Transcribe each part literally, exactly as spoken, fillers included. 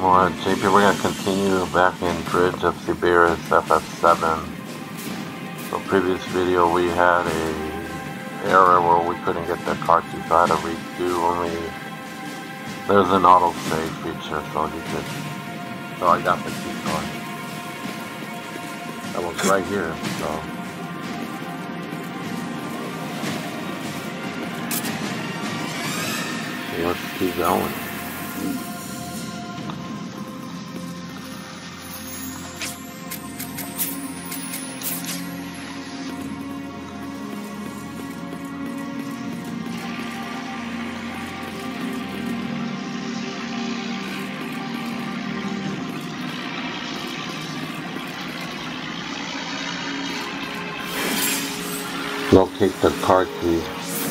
Alright, J P, we're going to continue back in Bridge of Siberis F F seven. So previous video we had a error where we couldn't get the car key, so I had to redo only. There's an auto save feature, so you could. So I got the key card. That was right here, so. So let's keep going. Locate the car key.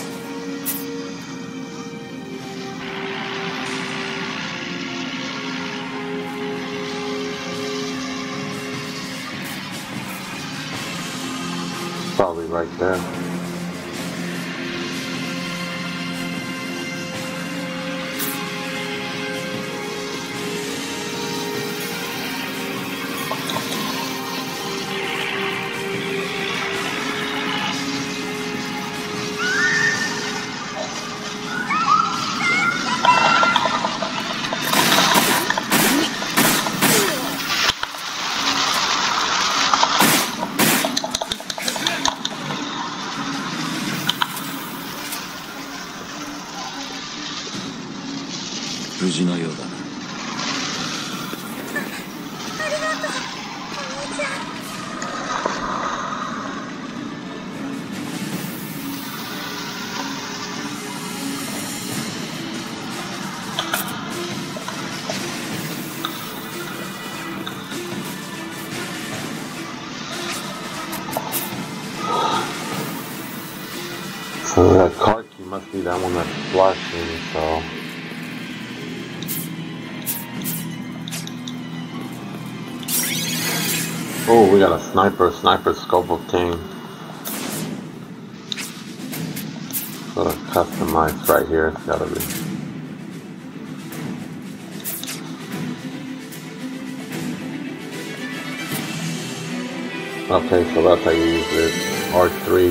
Probably right there. So that car key must be that one that's flashing, so. Oh, we got a sniper, sniper scope obtained. Sort of customized right here, it's gotta be. Okay, so that's how you use it. R three.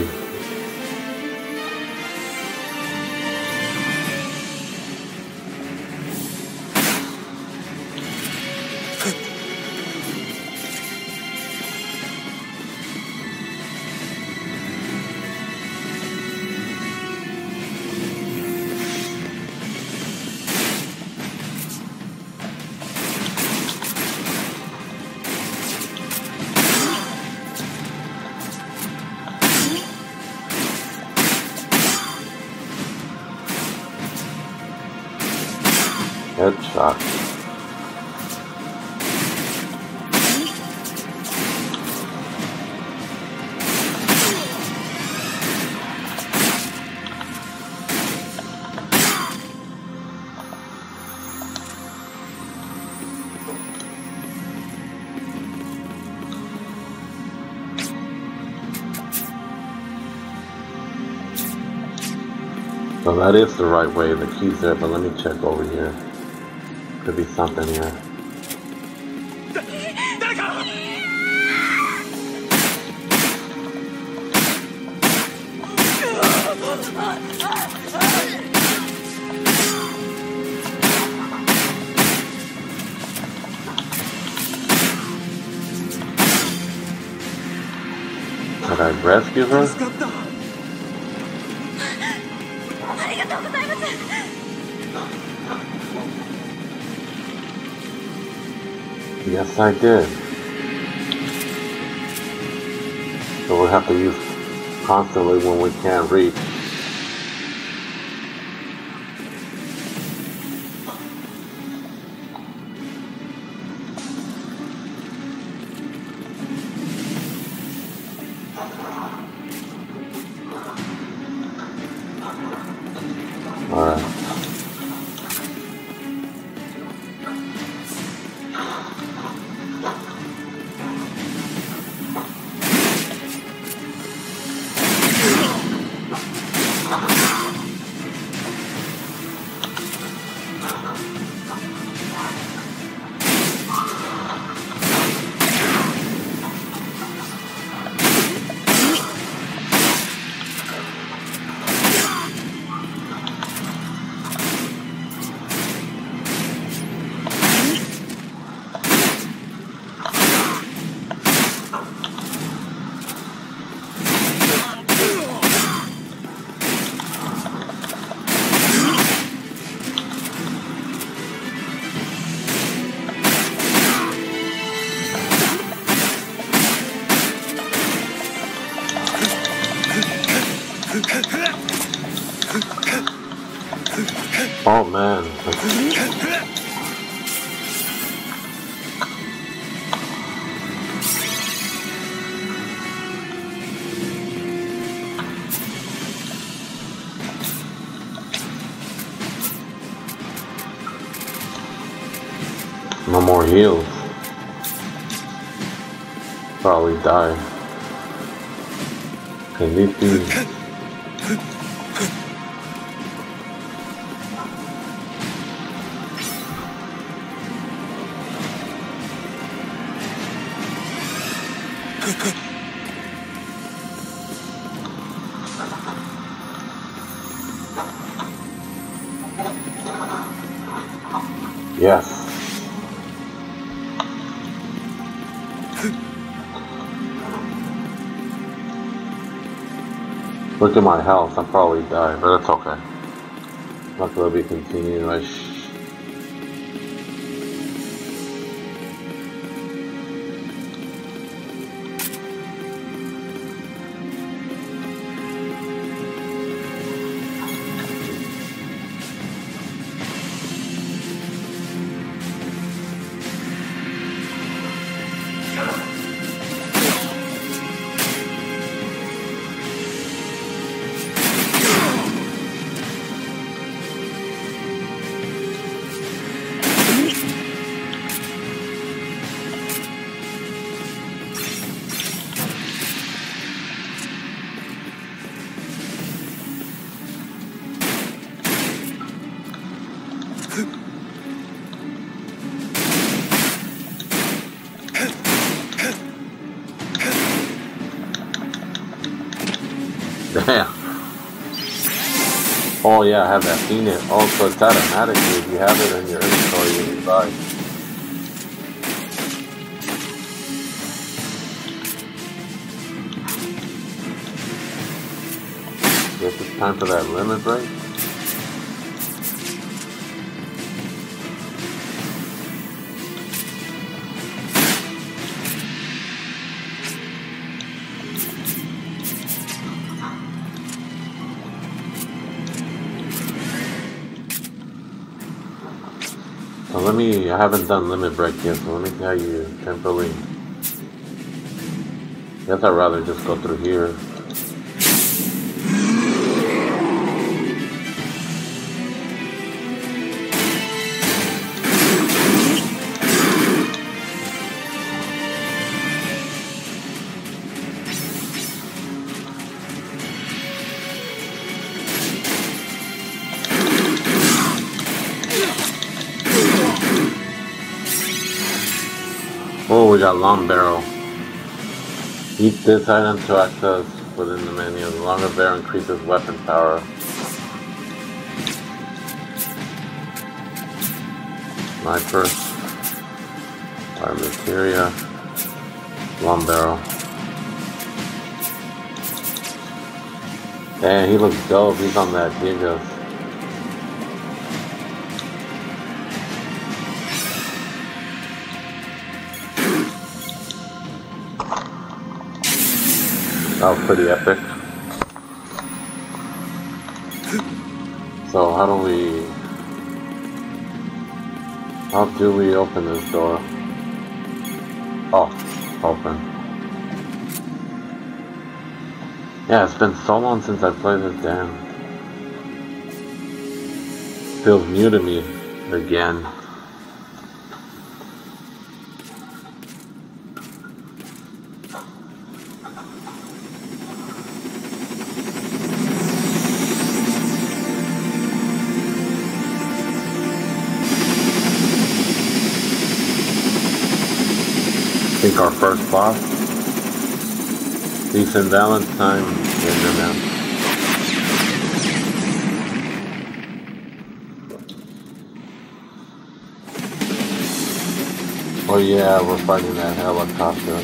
Headshot. So that is the right way, the key's there, but let me check over here. Could be something here. Could I rescue her? Yes, I did. So we'll have to use constantly when we can't reach. All right. Oh man. No more heals. Probably die. Okay, these things. Yes. Look at my health. I'll probably die, but it's okay. Not gonna be continuing. I sh Damn. Oh yeah, I have that Phoenix. Oh, so it's automatically. If you have it in your inventory, you revive. Guess it's time for that limit break. So let me, I haven't done limit break yet, so let me tell you temporarily. I guess I'd rather just go through here. Oh, we got long barrel. Eat this item to access within the menu. The longer barrel increases weapon power. Sniper. Fire materia. Long barrel. Damn, he looks dope. He's on that Gigas. That was pretty epic. So how do we... How do we open this door? Oh, open. Yeah, it's been so long since I played this game. Feels new to me again. I think our first boss, Decent Valentine, yeah, oh yeah, we're fighting that helicopter.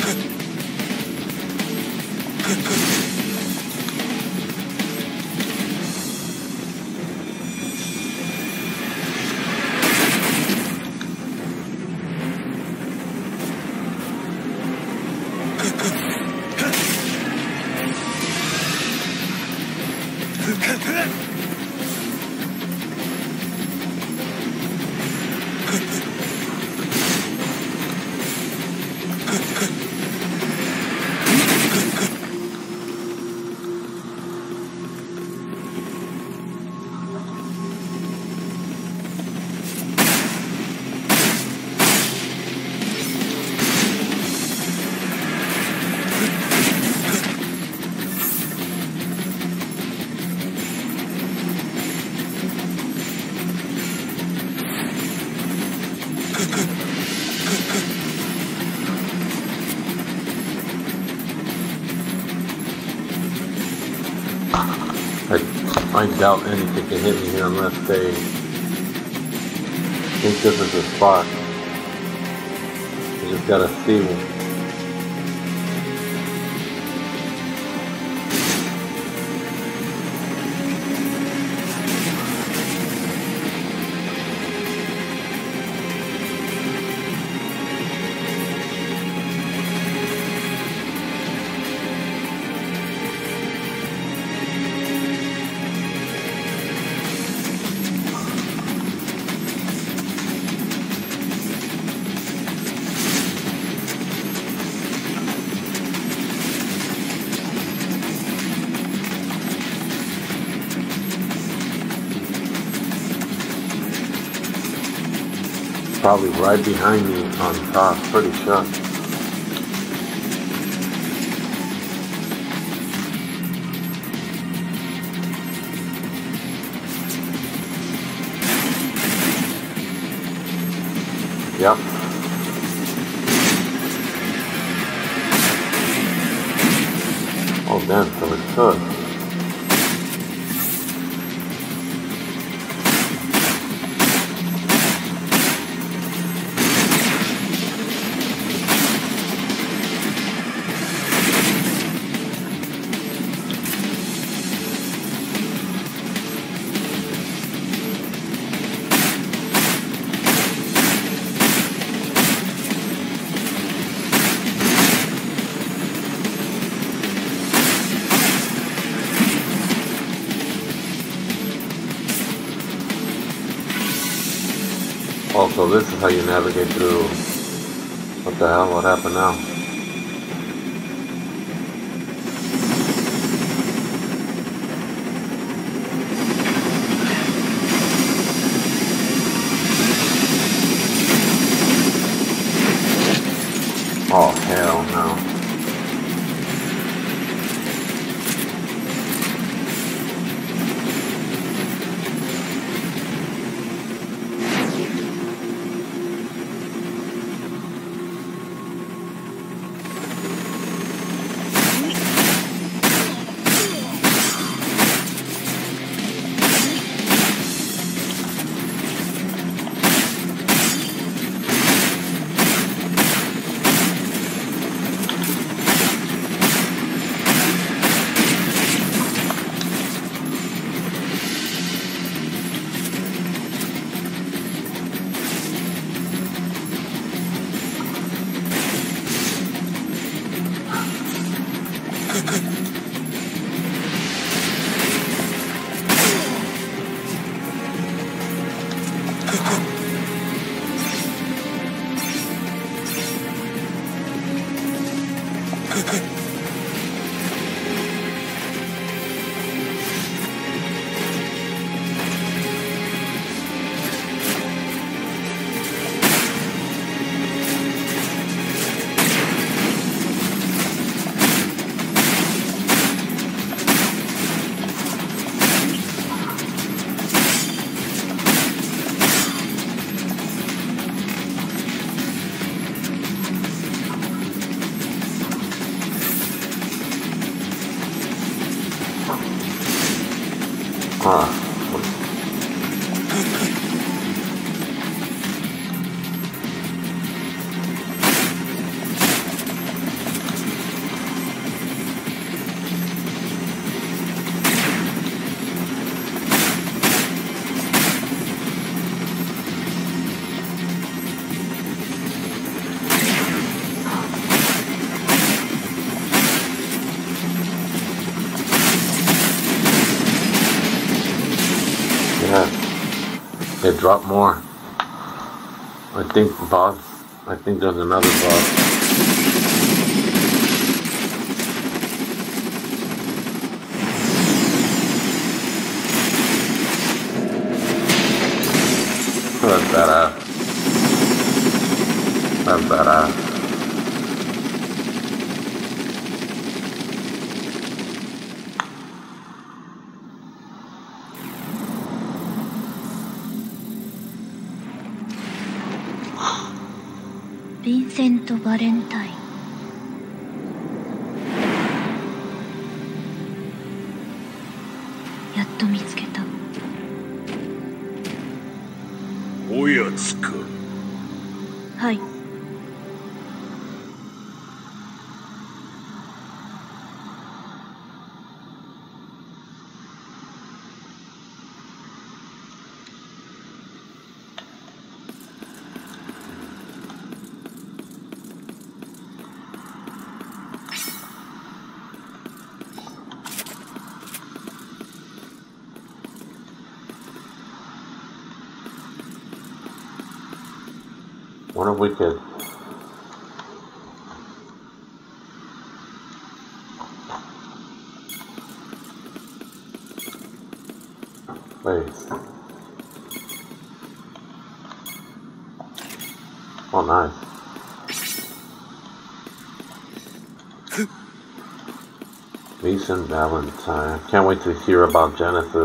I doubt anything can hit me here unless they think this is the spot. You just gotta see. Probably right behind me on top, pretty sure. Yep. Oh damn, so it's good. Also, this is how you navigate through. What the hell? What happened now? Oh, hell no. It dropped more. I think boss. I think there's another boss. That's badass. That's badass. Vincent Valentine. やっと見つけた。 おやつか。 はい。 Wonder if we could. Wait. Oh, nice. Vincent Valentine. Can't wait to hear about Genesis.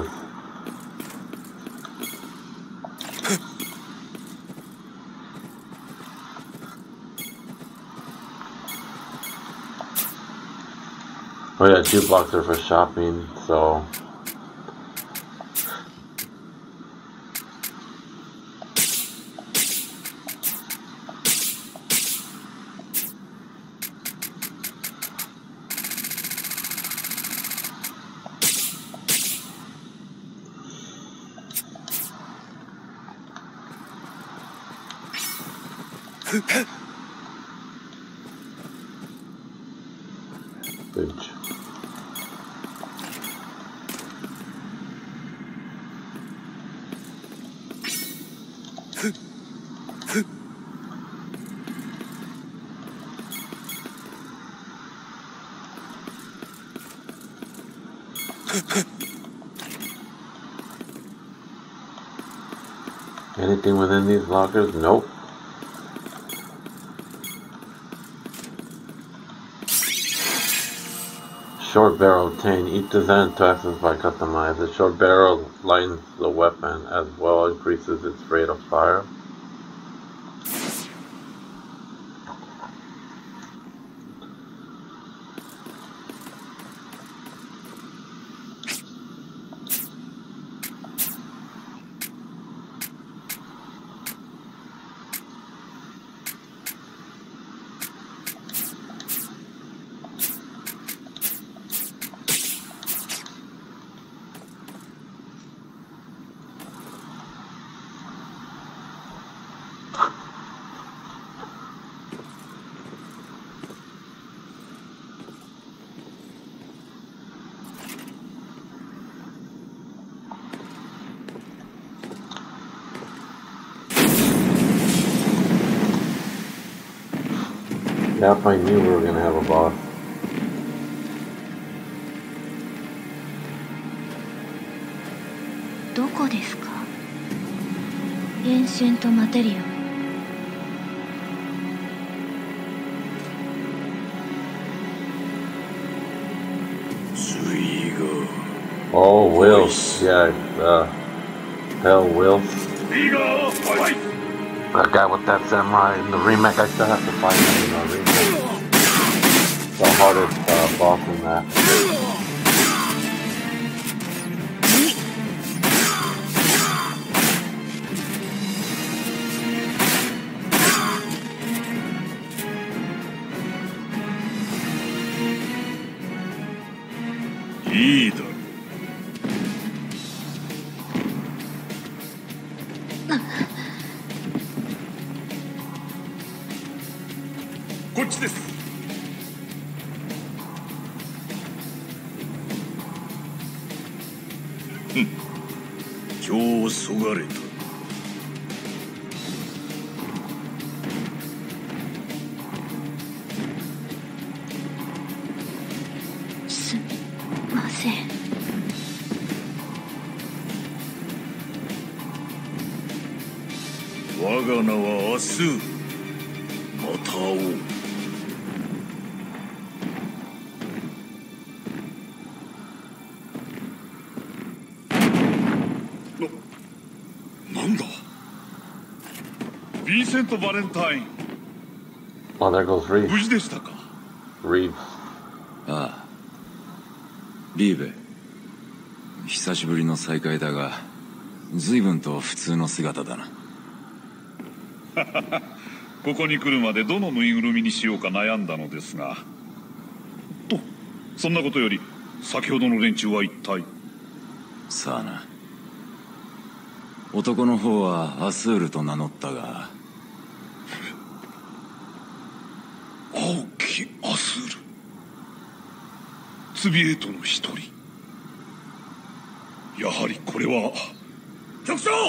Oh yeah, jukebox are for shopping, so Bridge. Anything within these lockers? Nope. Short barrel obtained. Each design to access by customize. The short barrel lightens the weapon as well as increases its rate of fire. Yeah, if I knew we were gonna have a boss. Where is it? Ancient material. Oh, Will. Yeah, uh, hell, Will. That guy with that samurai in the remake, I still have to fight him in the remake. The hardest uh, boss in that. すみません。 我が名は明日また会おう。な、なんだヴィンセント・バレンタイン。 Oh, there goes Reeves. 無事でしたか。 Reeves. ああ、リーベ、久しぶりの再会だが随分と普通の姿だな。 ここに来るまでどのぬいぐるみにしようか悩んだのですが、とそんなことより先ほどの連中は一体。 さあな、男の方はアスールと名乗ったが。 青きアスール、ツビエイトの一人。やはりこれは局長。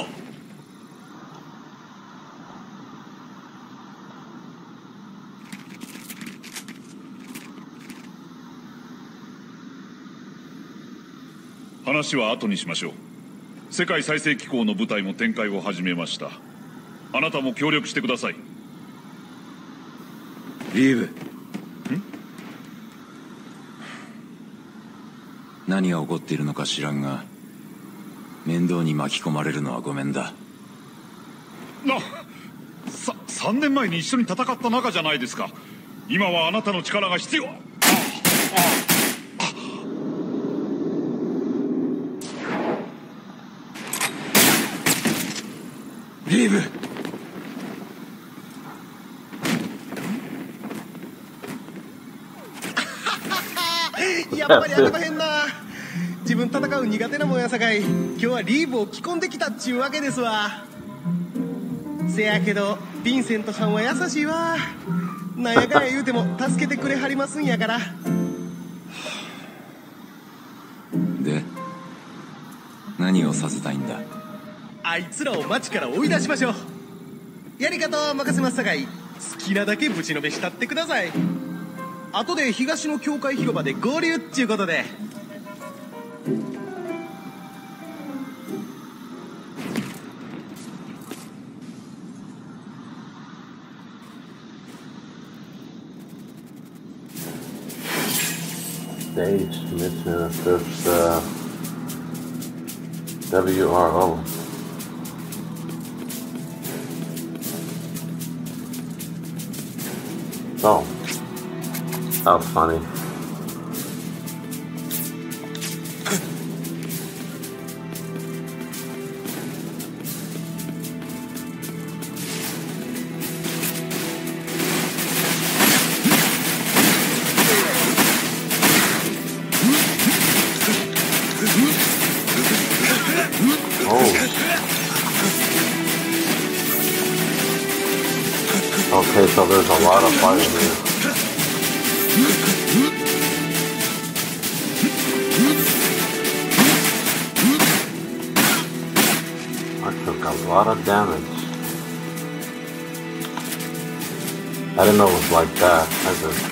話は後にしましょう。世界再生機構の部隊も展開を始めました。あなたも協力してください。 リーブ、 ん？ 何が起こっているのか知らんが面倒に巻き込まれるのはごめんだ。 な、さ、さんねんまえに一緒に戦った仲じゃないですか。今はあなたの力が必要。 リーブ、 やっぱりありまへんな。自分戦う苦手なもんやさかい、今日はリーブを着込んできたっちゅうわけですわ。せやけどヴィンセントさんは優しいわ。なんやかんや言うても助けてくれはりますんやから。 で何をさせたいんだ。 あいつらを町から追い出しましょう。やり方は任せますさかい、好きなだけぶちのめしたってください。後で東の教会広場で合流っちゅうことで。 Stage mission assists uh, W R O. Oh, that was funny. Okay, so there's a lot of fire here. I took a lot of damage. I didn't know it was like that. I just...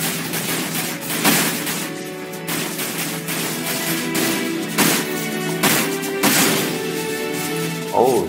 Oh,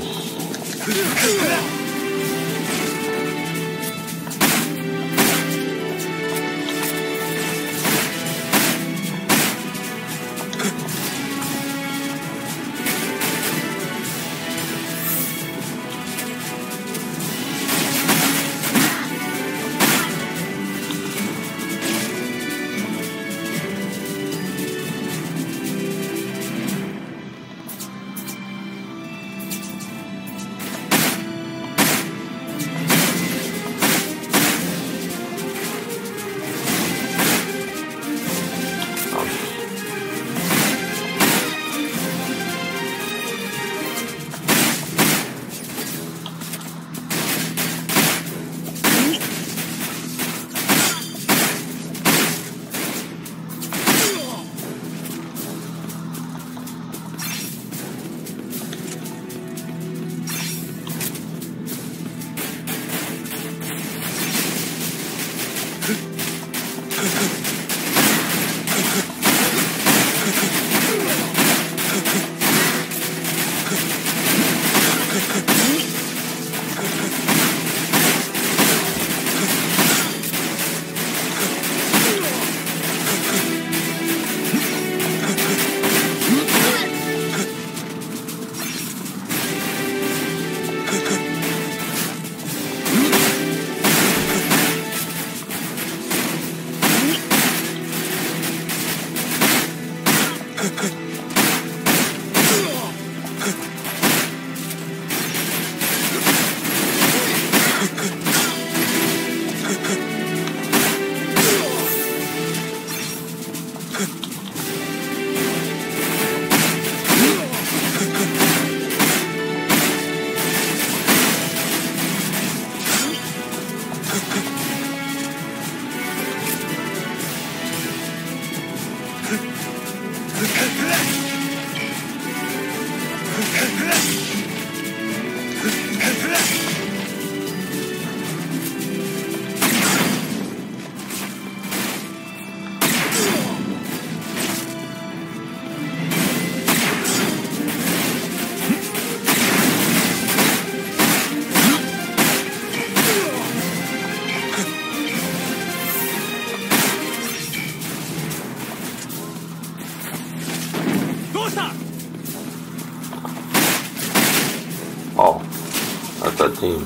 Oh, that's our team.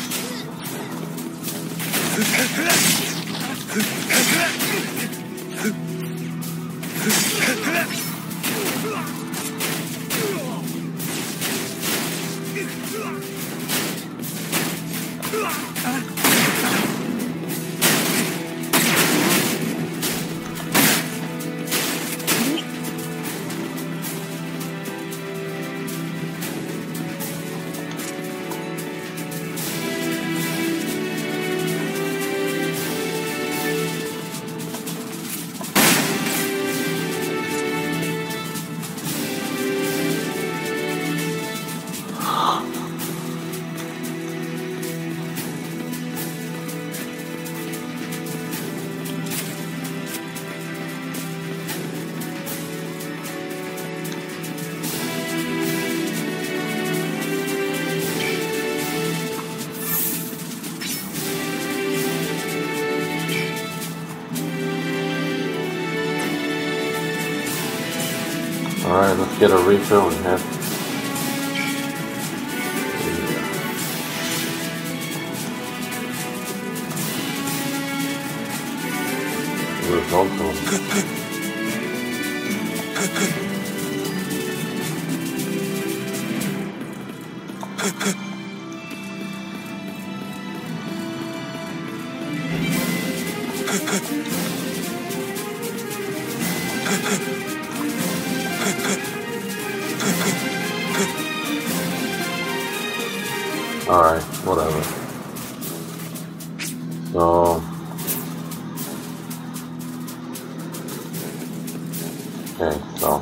Alright, let's get a refill and head. There's also Alright, whatever. So okay, so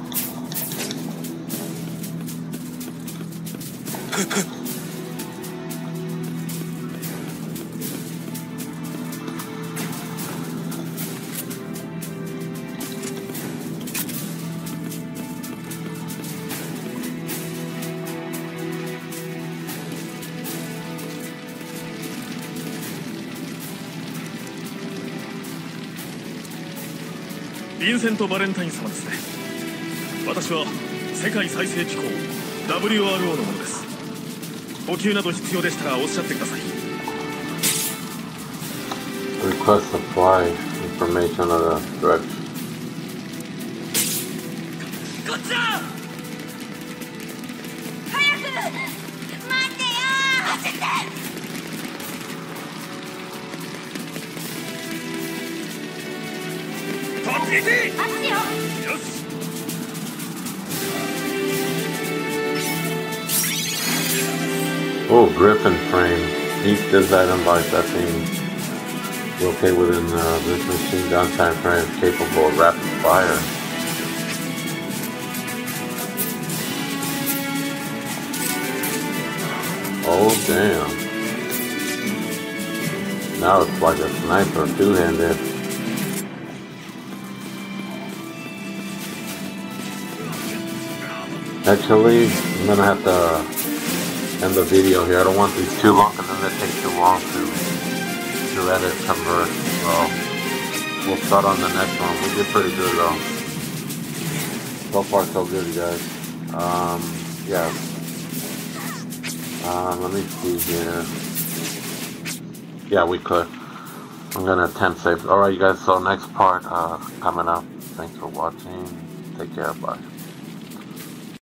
ヴィンセント・バレンタイン様ですね。私は世界再生機構 ダブリューアールオー のものです。補給など必要でしたらおっしゃってください。 request supply information of the threat. こっちだ。早く待ってよー。走って。あっちよ。よし。 Oh, Griffin frame. Each design by setting located within uh, this machine gun time frame is capable of rapid fire. Oh damn. Now it's like a sniper two-handed. Actually, I'm gonna have to end the video here. I don't want these too long because then they take too long to to edit, convert. So we'll start on the next one. We did pretty good though. So far so good, you guys. Um, yeah. Um, let me see here. Yeah, we could. I'm gonna attempt safe. Alright, you guys. So next part uh, coming up. Thanks for watching. Take care. Bye.